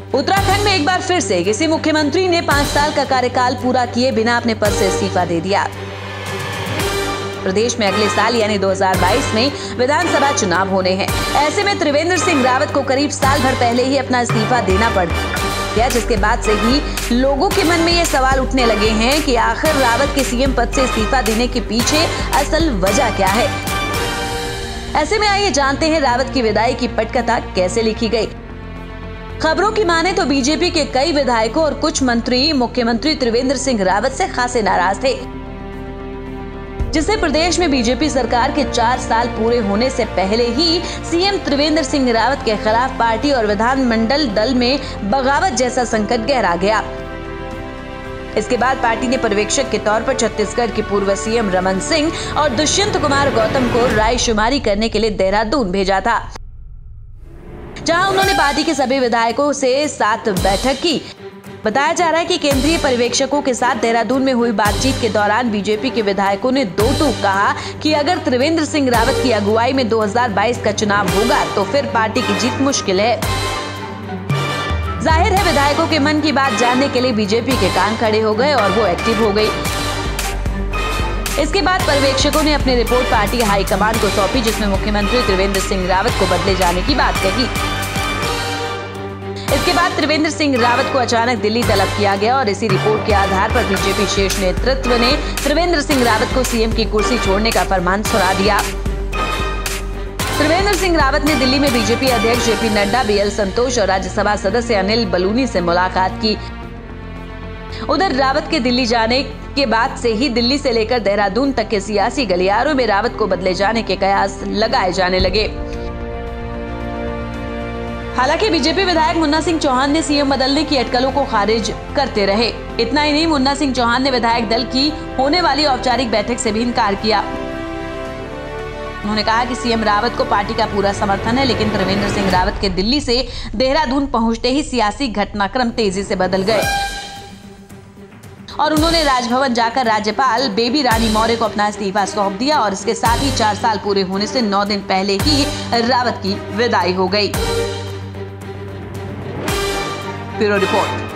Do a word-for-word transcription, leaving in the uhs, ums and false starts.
उत्तराखंड में एक बार फिर से किसी मुख्यमंत्री ने पांच साल का कार्यकाल पूरा किए बिना अपने पद से इस्तीफा दे दिया। प्रदेश में अगले साल यानी दो हज़ार बाईस में विधानसभा चुनाव होने हैं। ऐसे में त्रिवेंद्र सिंह रावत को करीब साल भर पहले ही अपना इस्तीफा देना पड़ गया, जिसके बाद से ही लोगों के मन में ये सवाल उठने लगे हैं कि आखिर रावत के सीएम पद से इस्तीफा देने के पीछे असल वजह क्या है। ऐसे में आइए जानते हैं रावत की विदाई की पटकथा कैसे लिखी गई। खबरों की माने तो बीजेपी के कई विधायकों और कुछ मंत्री मुख्यमंत्री त्रिवेंद्र सिंह रावत से खासे नाराज थे, जिससे प्रदेश में बीजेपी सरकार के चार साल पूरे होने से पहले ही सीएम त्रिवेंद्र सिंह रावत के खिलाफ पार्टी और विधानमंडल दल में बगावत जैसा संकट गहरा गया। इसके बाद पार्टी ने पर्यवेक्षक के तौर पर छत्तीसगढ़ के पूर्व सीएम रमन सिंह और दुष्यंत कुमार गौतम को रायशुमारी करने के लिए देहरादून भेजा था, जहां उन्होंने पार्टी के सभी विधायकों से साथ बैठक की। बताया जा रहा है कि केंद्रीय पर्यवेक्षकों के साथ देहरादून में हुई बातचीत के दौरान बीजेपी के विधायकों ने दो टूक कहा कि अगर त्रिवेंद्र सिंह रावत की अगुवाई में दो हज़ार बाईस का चुनाव होगा तो फिर पार्टी की जीत मुश्किल है। जाहिर है विधायकों के मन की बात जानने के लिए बीजेपी के कान खड़े हो गए और वो एक्टिव हो गई। इसके बाद पर्यवेक्षकों ने अपनी रिपोर्ट पार्टी हाईकमान को सौंपी, जिसमें मुख्यमंत्री त्रिवेंद्र सिंह रावत को बदले जाने की बात कही। इसके बाद त्रिवेंद्र सिंह रावत को अचानक दिल्ली तलब किया गया और इसी रिपोर्ट के आधार पर बीजेपी शीर्ष नेतृत्व ने त्रिवेंद्र सिंह रावत को सीएम की कुर्सी छोड़ने का फरमान सुना दिया। त्रिवेंद्र सिंह रावत ने दिल्ली में बीजेपी अध्यक्ष जेपी नड्डा, बीएल संतोष और राज्यसभा सदस्य अनिल बलूनी से मुलाकात की। उधर रावत के दिल्ली जाने के बाद से ही दिल्ली से लेकर देहरादून तक के सियासी गलियारों में रावत को बदले जाने के कयास लगाए जाने लगे। हालांकि बीजेपी विधायक मुन्ना सिंह चौहान ने सीएम बदलने की अटकलों को खारिज करते रहे। इतना ही नहीं, मुन्ना सिंह चौहान ने विधायक दल की होने वाली औपचारिक बैठक से भी इनकार किया। उन्होंने कहा कि सीएम रावत को पार्टी का पूरा समर्थन है, लेकिन त्रिवेंद्र सिंह रावत के दिल्ली से देहरादून पहुंचते ही सियासी घटनाक्रम तेजी से बदल गए और उन्होंने राजभवन जाकर राज्यपाल बेबी रानी मौर्य को अपना इस्तीफा सौंप दिया और इसके साथ ही चार साल पूरे होने से नौ दिन पहले ही रावत की विदाई हो गई। Bureau report.